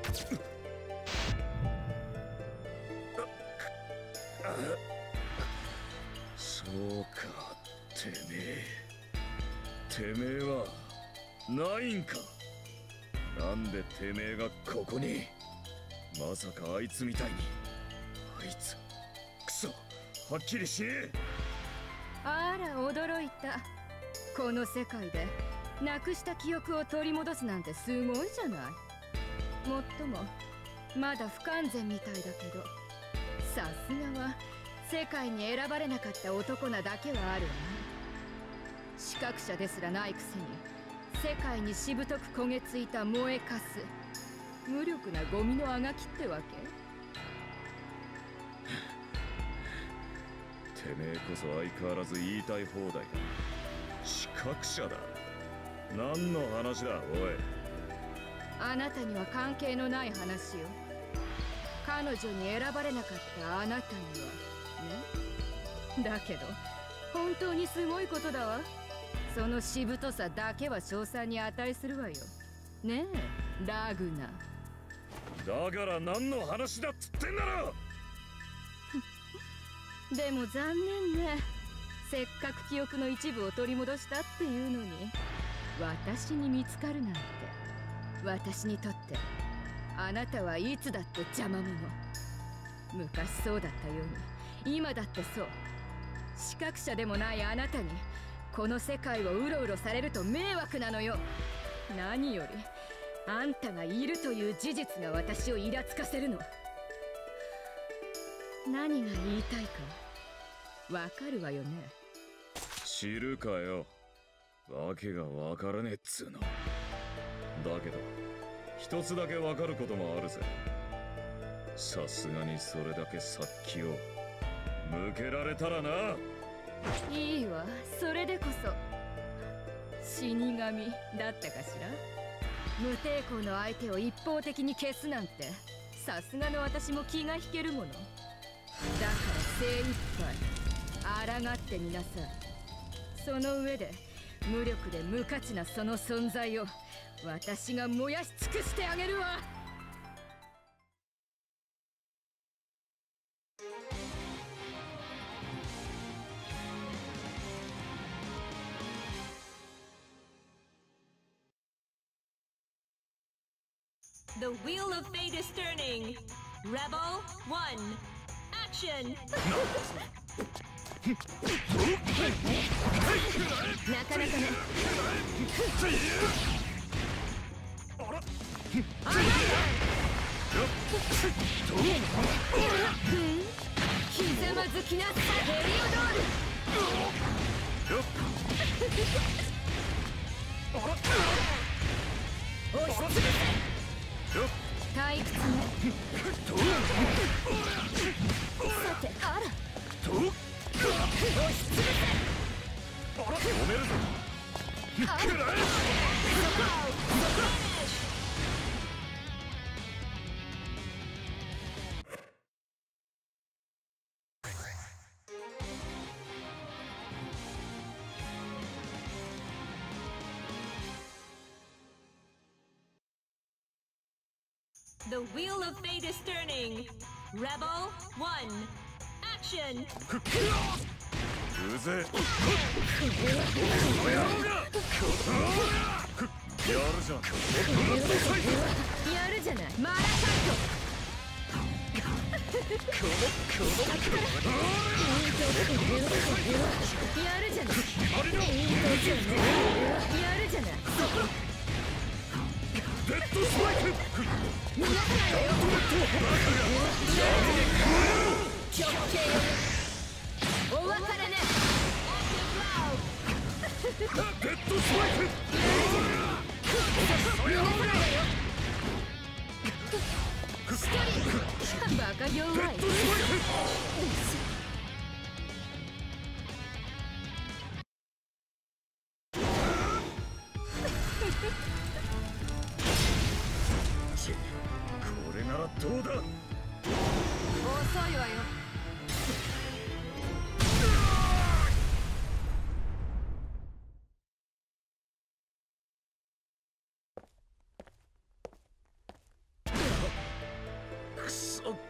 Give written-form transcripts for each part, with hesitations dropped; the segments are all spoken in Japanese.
そうか、てめえはないんか。なんでてめえがここに。まさかあいつみたいに。あいつクソはっきりしねえ。 あら驚いた。この世界でなくした記憶を取り戻すなんてすごいじゃない。もっともまだ不完全みたいだけど、さすがは世界に選ばれなかった男なだけはあるわね。視覚者ですらないくせに世界にしぶとく焦げついた燃えかす無力なゴミのあがきってわけ。 てめえこそ相変わらず言いたい放題だ。視覚者だ。何の話だおい。 あなたには関係のない話よ。彼女に選ばれなかったあなたにはね。だけど本当にすごいことだわ。そのしぶとさだけは称賛に値するわよ。ねえラグナ。 だから何の話だっつってんだろ。 でも残念ね。せっかく記憶の一部を取り戻したっていうのに私に見つかるなんて。私にとってあなたはいつだって邪魔者。昔そうだったように今だってそう。視覚者でもないあなたにこの世界をうろうろされると迷惑なのよ。何よりあんたがいるという事実が私をイラつかせるの。何が言いたいかわかるわよね。 知るかよ。わけがわからねえっつうの。だけど一つだけわかることもあるぜ。さすがにそれだけ殺気を向けられたらな。 いいわ、それでこそ死神だったかしら。無抵抗の相手を一方的に消すなんてさすがの私も気が引けるもの。だから精一杯抗ってみなさい。その上で無力で無価値なその存在を私が燃やし尽くしてあげるわ。 The wheel of fate is turning. Rebel 1. Action! なかなかね。ひざまずきなヘリオドール。押しつぶせ。退屈ね。さてあら押しつぶせ。 止めるぞ。 The wheel of fate is turning. Rebel 1. Action! うぜえ。やるじゃん。 やるじゃないマラカイト。やるじゃない。やるじゃない。 デッドスパイク。 逃がさないわよ。直径お別れね。 デッドスパイク。 逃がさないわよ。バカ弱い。 デッドスパイク。これならどうだ。 遅いわよ。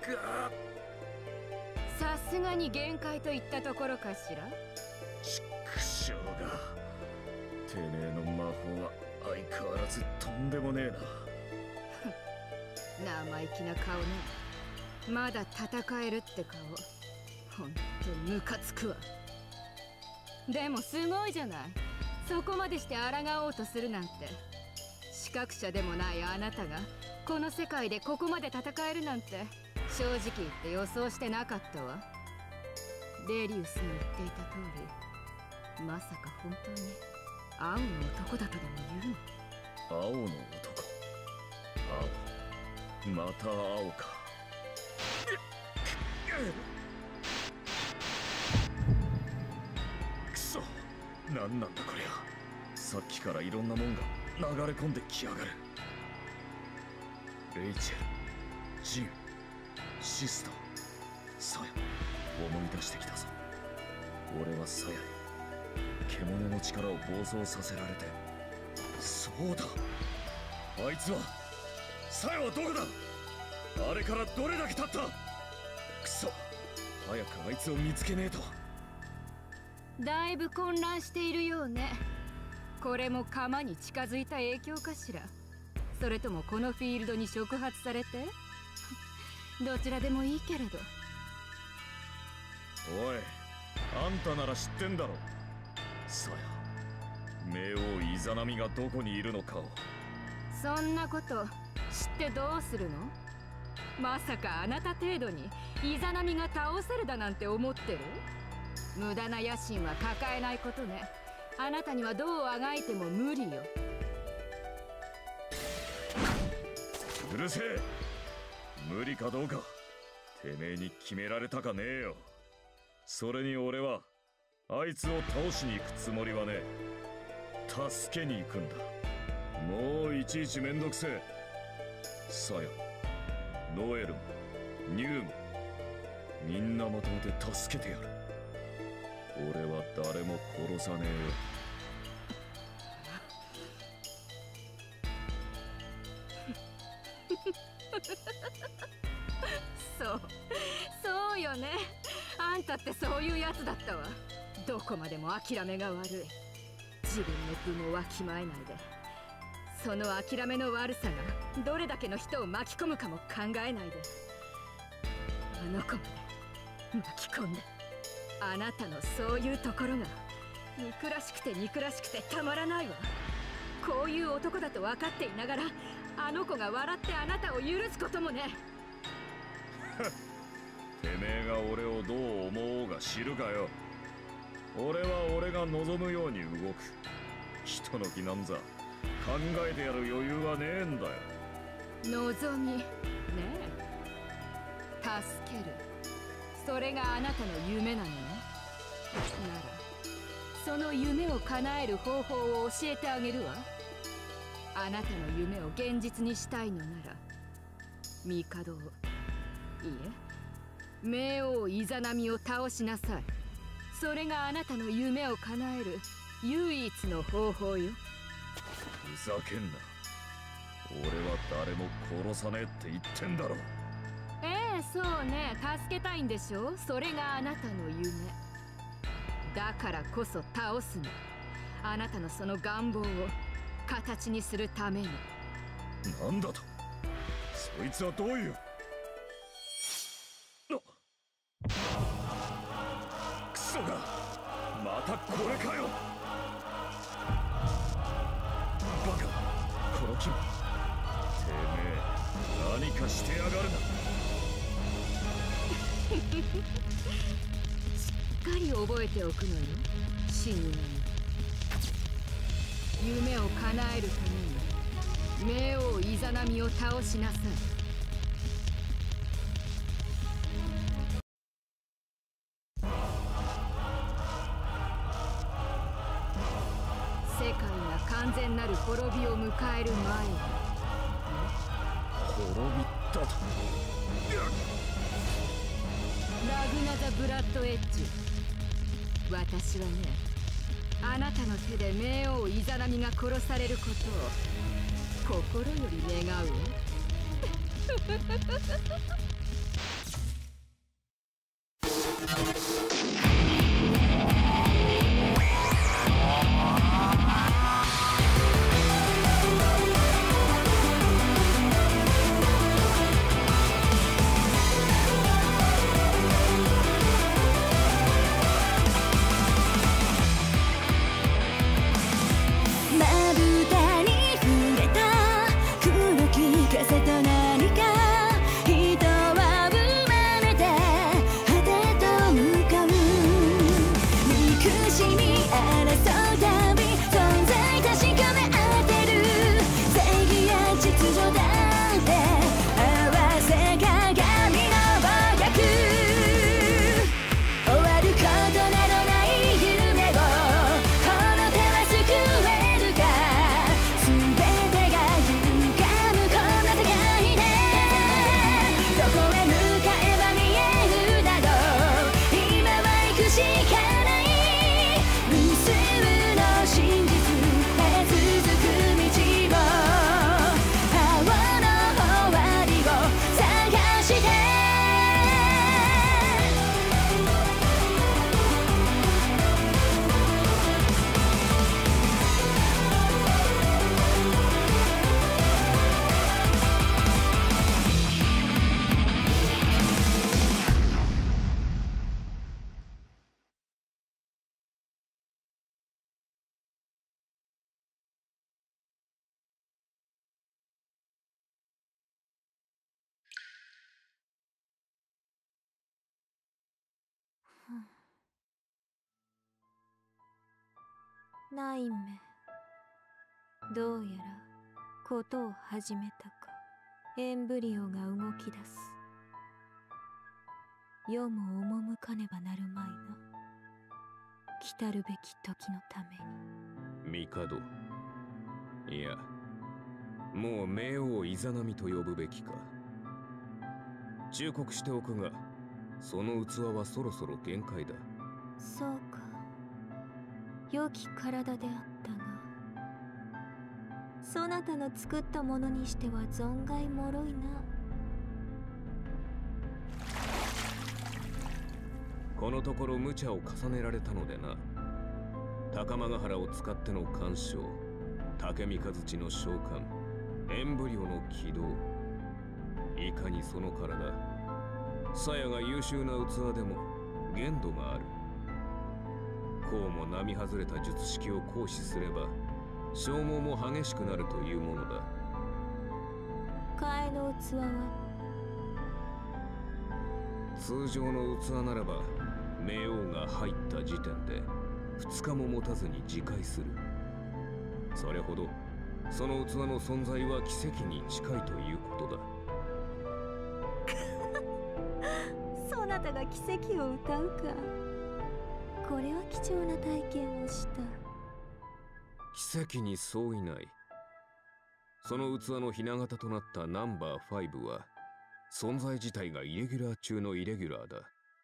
さすがに限界といったところかしら。 ちくしょうが、てめえの魔法は相変わらずとんでもねえな。 生意気な顔ね。まだ戦えるって顔、ほんとムカつくわ。でもすごいじゃない、そこまでして抗おうとするなんて。視覚者でもないあなたがこの世界でここまで戦えるなんて、正直言って予想してなかったわ。レリウスの言っていた通り、まさか本当に青の男だとでも言うの？ 青の男、青、また青か。くそ、なんなんだこりゃ。さっきからいろんなもんが流れ込んできやがる。レイチェル、ジン、シスター、サヤ、思い出してきたぞ。俺はサヤに獣の力を暴走させられて。そうだ、あいつは、サヤはどこだ。あれからどれだけ経った。くそ、早くあいつを見つけねえと。 だいぶ混乱しているようね。これも鎌に近づいた影響かしら。それともこのフィールドに触発されてどちらでもいいけれど。 おい、あんたなら知ってんだろ。さや、冥王イザナミがどこにいるのかを。 そんなこと知ってどうするの？まさかあなた程度にイザナミが倒せるだなんて思ってる？無駄な野心は抱えないことね。あなたにはどうあがいても無理よ。 うるせえ。無理かどうかてめえに決められたかねえよ。それに俺はあいつを倒しに行くつもりはねえ。助けに行くんだ。もういちいちめんどくせえ。サヤ、ノエルもニューもみんなまとめて助けてやる。俺は誰も殺さねえよ。 そうよね。あんたってそういうやつだったわ。どこまでも諦めが悪い。自分の分をわきまえないで、その諦めの悪さがどれだけの人を巻き込むかも考えないで、あの子まで巻き込んで。あなたのそういうところが憎らしくて憎らしくてたまらないわ。こういう男だと分かっていながら、あの子が笑ってあなたを許すこともね。 てめえが俺をどう思おうが知るかよ。俺は俺が望むように動く。人の気なんざ考えてやる余裕はねえんだよ。 望みねえ、助ける、それがあなたの夢なのね。ならその夢を叶える方法を教えてあげるわ。あなたの夢を現実にしたいのなら、帝を、いえ冥王イザナミを倒しなさい。それがあなたの夢を叶える唯一の方法よ。 ふざけんな。俺は誰も殺さねえって言ってんだろ。 そうね、助けたいんでしょ。それがあなたの夢だからこそ倒すの。あなたのその願望を形にするために。 なんだと。そいつはどういう。クソがまたこれかよ。バカ、この気も。てめえ何かしてやがるな。 しっかり覚えておくのよ、死に夢を叶えるために冥王イザナミを倒しなさい。世界が完全なる滅びを迎える前に。 滅びたと。 ラグナザ・ブラッドエッジ、私はね、あなたの手で冥王イザナミが殺されることを心より願うわ。 ナインメ、どうやらことを始めたか。エンブリオが動き出す。世も赴かねばなるまいな。来たるべき時のために。 帝、いや、もう冥王イザナミと呼ぶべきか。忠告しておくが、その器はそろそろ限界だ。 そうか。良き体であったが、そなたの作ったものにしては存外脆いな。 このところ無茶を重ねられたのでな。高間ヶ原を使っての干渉、竹三日月の召喚、エンブリオの起動、いかにその体、鞘が優秀な器でも限度がある。こうも並外れた術式を行使すれば消耗も激しくなるというものだ。 替えの器は通常の器ならば冥王が入った時点で2日も持たずに自壊する。それほどその器の存在は奇跡に近いということだ。そなたが奇跡を歌うか。これは貴重な体験をした。 奇跡に相違ない。その器の雛形となったナンバー5は存在自体がイレギュラー中のイレギュラーだ。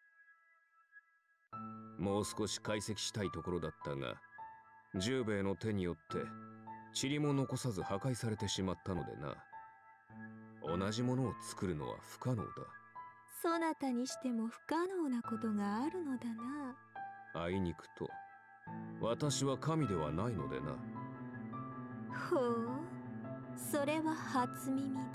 もう少し解析したいところだったが、十兵衛の手によって塵も残さず破壊されてしまったのでな。同じものを作るのは不可能だ。 そなたにしても不可能なことがあるのだな。 あいにくと、私は神ではないのでな。 ほう、それは初耳だ。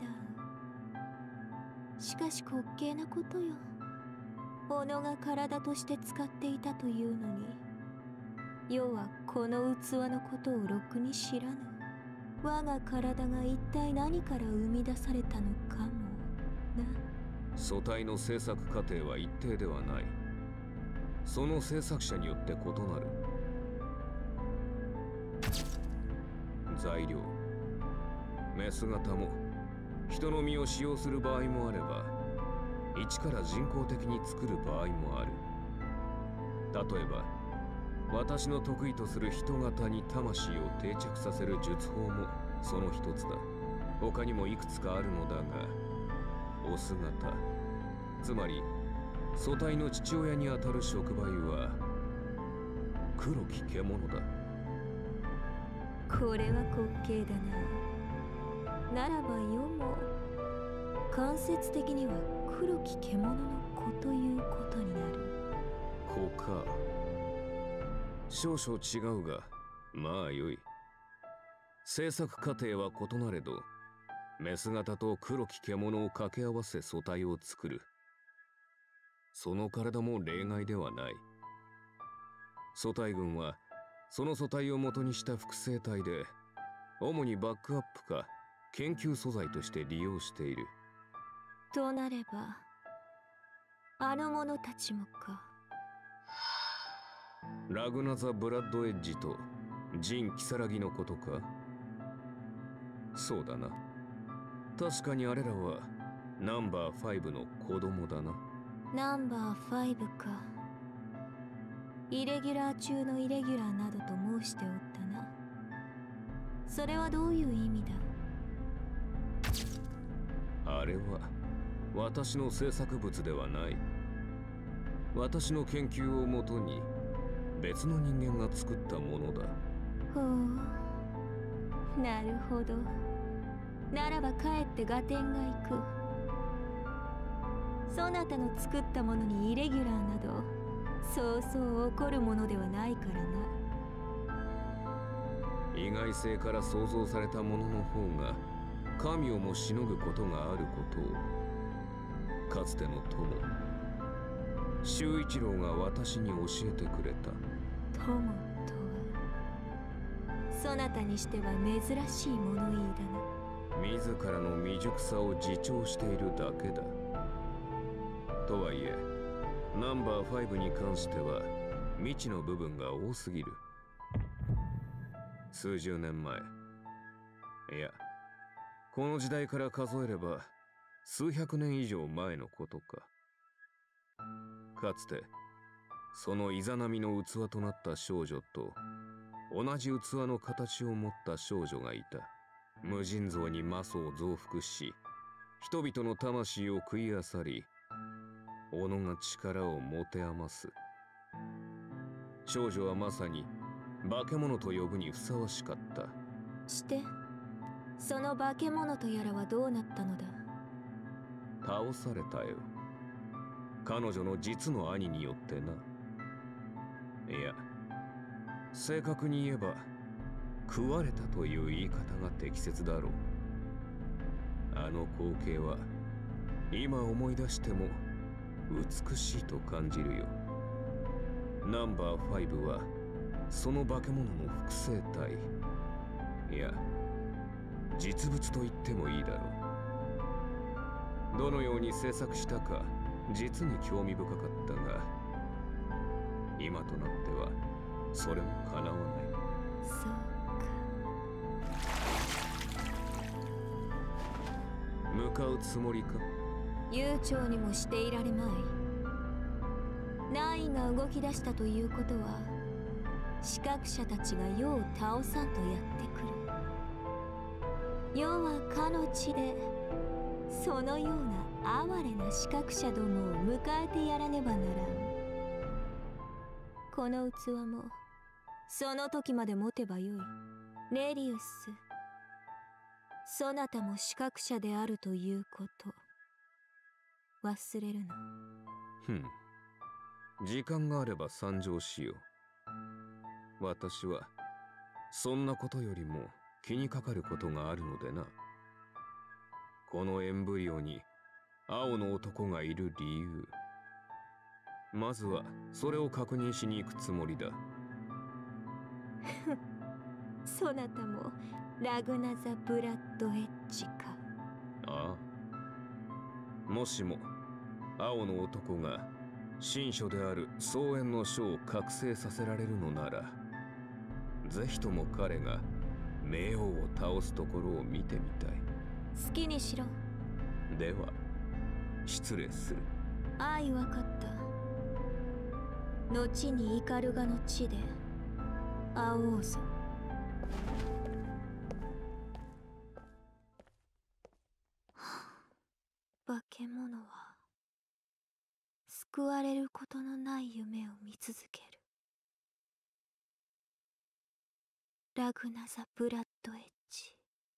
しかし滑稽なことよ。己が体として使っていたというのに、世はこの器のことをろくに知らぬ。我が体が一体何から生み出されたのかもな。 素体の制作過程は一定ではない。その制作者によって異なる。材料、メス型も人の身を使用する場合もあれば、一から人工的に作る場合もある。例えば私の得意とする人型に魂を定着させる術法もその一つだ。他にもいくつかあるのだが、オス型、つまり素体の父親にあたる触媒は黒き獣だ。 これは滑稽だな。ならば世も間接的には黒き獣の子ということになる。 子か。少々違うが、まあよい。制作過程は異なれど、メス型と黒き獣を掛け合わせ素体を作る。その体も例外ではない。素体群はその素体を元にした複製体で、主にバックアップか研究素材として利用している。 となればあの者たちもか。 ラグナザ・ブラッドエッジとジン・キサラギのことか。そうだな。確かにあれらはナンバー5の子供だな。 ナンバー5か。イレギュラー中のイレギュラーなどと申しておったな。それはどういう意味だ。 あれは私の制作物ではない。私の研究をもとに別の人間が作ったものだ。 ほう、なるほど。ならばかえって合点がいく。そなたの作ったものにイレギュラーなどそうそう起こるものではないからな。 意外性から想像されたものの方が神をもしのぐことがあることを、かつての友周一郎が私に教えてくれた。 友とはそなたにしては珍しい物言いだな。 自らの未熟さを自重しているだけだ。とはいえナンバー5に関しては未知の部分が多すぎる。数十年前、いやこの時代から数えれば数百年以上前のことか。かつてそのイザナミの器となった少女と同じ器の形を持った少女がいた。無尽蔵に魔素を増幅し、人々の魂を食いあさり、己が力を持て余す。少女はまさに化け物と呼ぶにふさわしかった。 してその化け物とやらはどうなったのだ。 倒されたよ。彼女の実の兄によってな。いや、正確に言えば食われたという言い方が適切だろう。あの光景は今思い出しても美しいと感じるよ。ナンバー5はその化け物の複製体、いや実物と言ってもいいだろう。どのように制作したか実に興味深かったが、今となってはそれも叶わない。 そうか。 向かうつもりか。 悠長にもしていられまい。ナインが動き出したということは視覚者たちが世を倒さんとやってくる。世はかの地でそのような哀れな視覚者どもを迎えてやらねばならん。この器もその時まで持てばよい。レリウス、そなたも視覚者であるということ忘れるな。 時間があれば参上しよう。私はそんなことよりも気にかかることがあるのでな。このエンブリオに青の男がいる理由、まずはそれを確認しに行くつもりだ。 そなたもラグナザ・ブラッドエッジか。 ああ、もしも青の男が神書である双円の書を覚醒させられるのなら、ぜひとも彼が冥王を倒すところを見てみたい。 好きにしろ。 では失礼する。 愛わかった。後にイカルガの地で会おうぞ。化け物は救われることのない夢を見続ける。ラグナザ・ブラッドエッジ。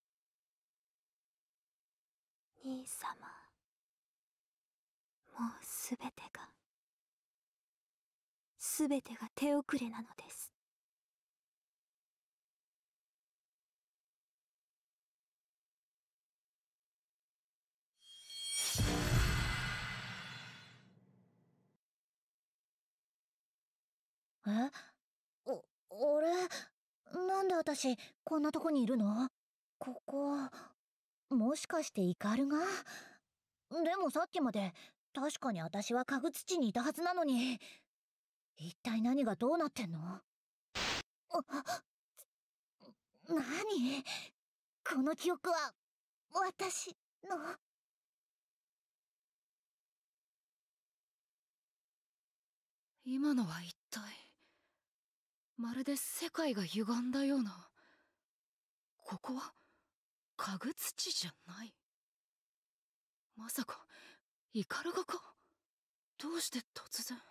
兄様、もうすべてがすべてが手遅れなのです。 俺、なんで私こんなとこにいるの？ここ、もしかしてイカルが？でもさっきまで確かに私は家具土にいたはずなのに、一体何がどうなってんの？何？この記憶は私の。 今のは一体、まるで世界が歪んだような。ここは家具土じゃない。まさかイカルガか？どうして突然。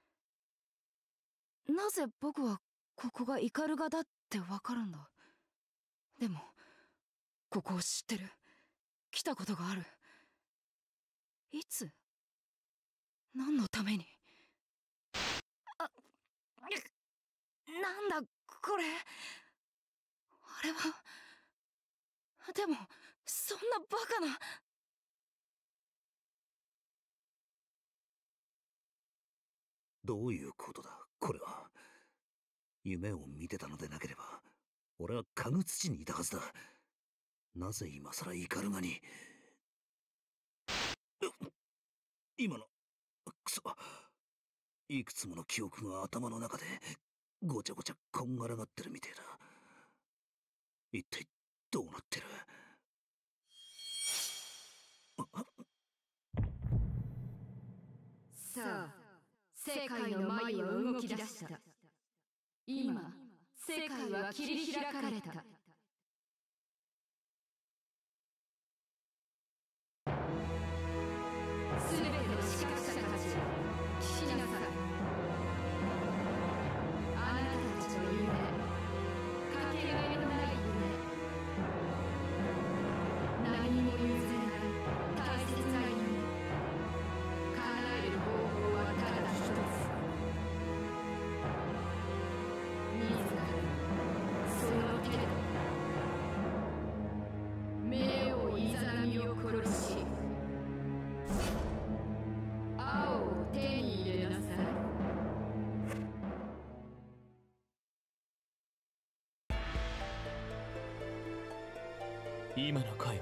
なぜ僕はここがイカルガだってわかるんだ。でもここを知ってる。来たことがある。いつ？何のために？なんだこれ。あれは。でもそんなバカな。 どういうことだこれは。夢を見てたのでなければ俺は家具土にいたはずだ。なぜ今さらイカルガに。今のくそ、いくつもの記憶が頭の中でごちゃごちゃこんがらがってるみてえだ。一体どうなってる？ さあ、世界の眉は動き出した。今、世界は切り開かれた。すべての視覚者たち、聞きなさい。あなたたちの夢、かけがえのない夢、何も譲れない大切な夢、叶える方法はただ一つ。自らその手で目をいざなみを殺し、青を手に入れなさい。 今の声は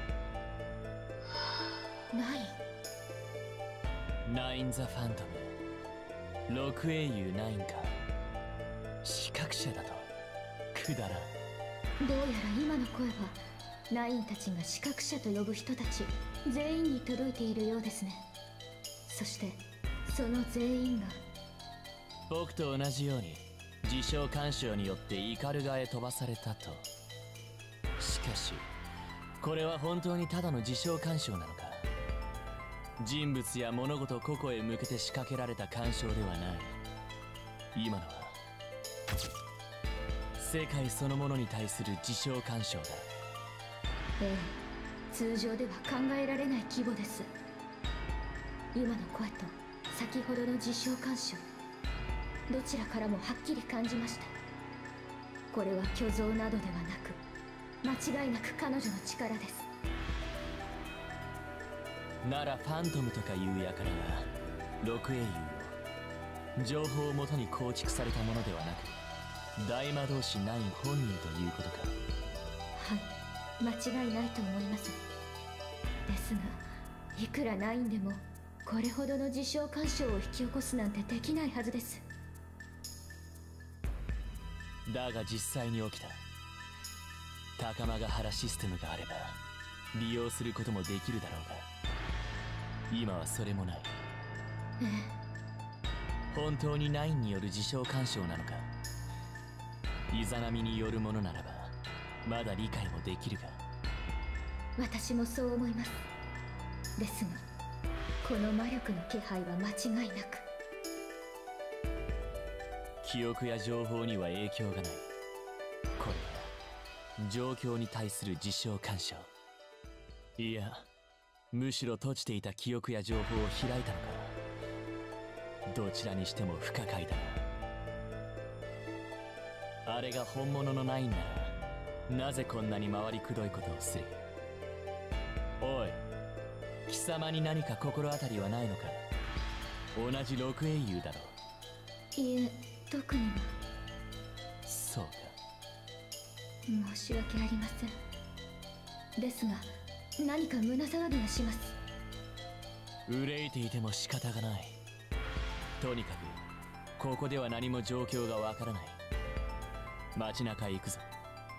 ナイン・ザ・ファントム、六英雄ナインか。視覚者だとくだらん。 どうやら今の声はナインたちが視覚者と呼ぶ人たち全員に届いているようですね。そしてその全員が僕と同じように自称干渉によってイカルガへ飛ばされたと。しかしこれは本当にただの自称干渉なのか。人物や物事個々へ向けて仕掛けられた干渉ではない。今のは世界そのものに対する自称干渉だ。 ええ、通常では考えられない規模です。今の声と先ほどの自称干渉、どちらからもはっきり感じました。これは虚像などではなく間違いなく彼女の力です。 ならファントムとかいう輩は六英雄を情報をもとに構築されたものではなく大魔導士ナイン本人ということか。 はい、間違いないと思います。ですがいくらナインでもこれほどの自称干渉を引き起こすなんてできないはずです。 だが実際に起きた。高間ヶ原システムがあれば利用することもできるだろうが、今はそれもない。 ええ、 本当にナインによる自称干渉なのか。イザナミによるものならばまだ理解もできるが。 私もそう思います。ですがこの魔力の気配は間違いなく。 記憶や情報には影響がない。これは状況に対する自称干渉。いやむしろ閉じていた記憶や情報を開いたのか。 どちらにしても不可解だな。あれが本物のナインならなぜこんなに回りくどいことをする。おい、貴様に何か心当たりはないのか。同じ六英雄だろう。 いえ、特には。 そうか。 申し訳ありません。ですが何か胸騒ぎがします。 憂いていても仕方がない。とにかくここでは何も状況がわからない。街中へ行くぞ。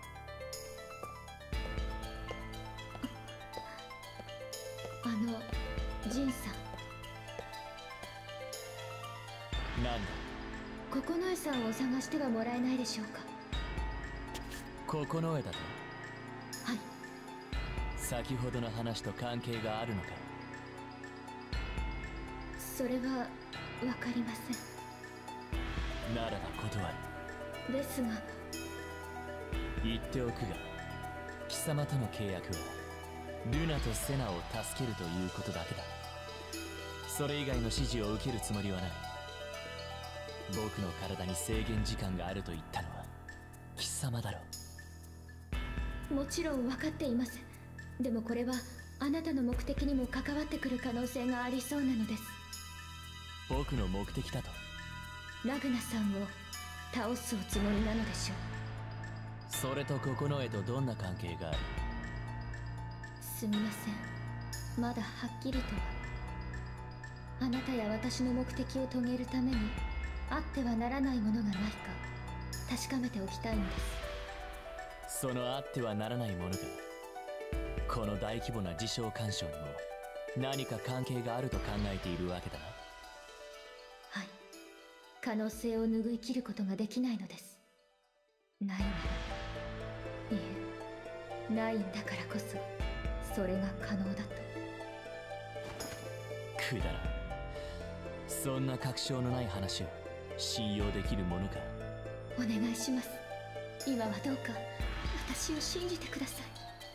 ジンさん。 なんだ。 九重さんを探してはもらえないでしょうか。 九重だと。 はい。 先ほどの話と関係があるのか。 それはわかりません。 ならば断る。 ですが言っておくが、貴様との契約はルナとセナを助けるということだけだ。それ以外の指示を受けるつもりはない。僕の体に制限時間があると言ったのは貴様だろう。もちろん分かっています。でもこれはあなたの目的にも関わってくる可能性がありそうなのです。 僕の目的だと。 ラグナさんを倒すおつもりなのでしょう。 それと九重とどんな関係がある。 すみません、まだはっきりとは。あなたや私の目的を遂げるためにあってはならないものがないか確かめておきたいのです。 そのあってはならないものがこの大規模な自称干渉にも何か関係があると考えているわけだな。 はい、可能性を拭い切ることができないのです。ないなら、いえ、ないんだからこそそれが可能だと。 くだらん。そんな確証のない話を信用できるものか。 お願いします。今はどうか私を信じてください。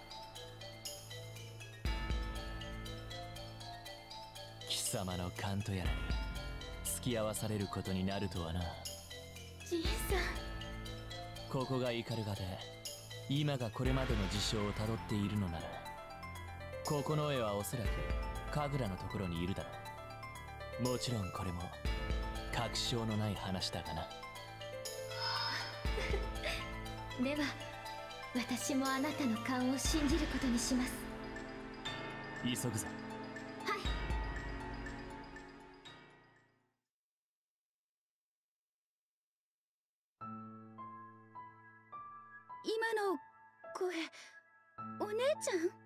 貴様の勘とやらに付き合わされることになるとはな。 ジンさん。 ここがイカルガで今がこれまでの事象をたどっているのなら、九重はおそらく神楽のところにいるだろう。もちろんこれも確証のない話だがな。 では私もあなたの勘を信じることにします。 急ぐぞ。 はい。 今の声、お姉ちゃん？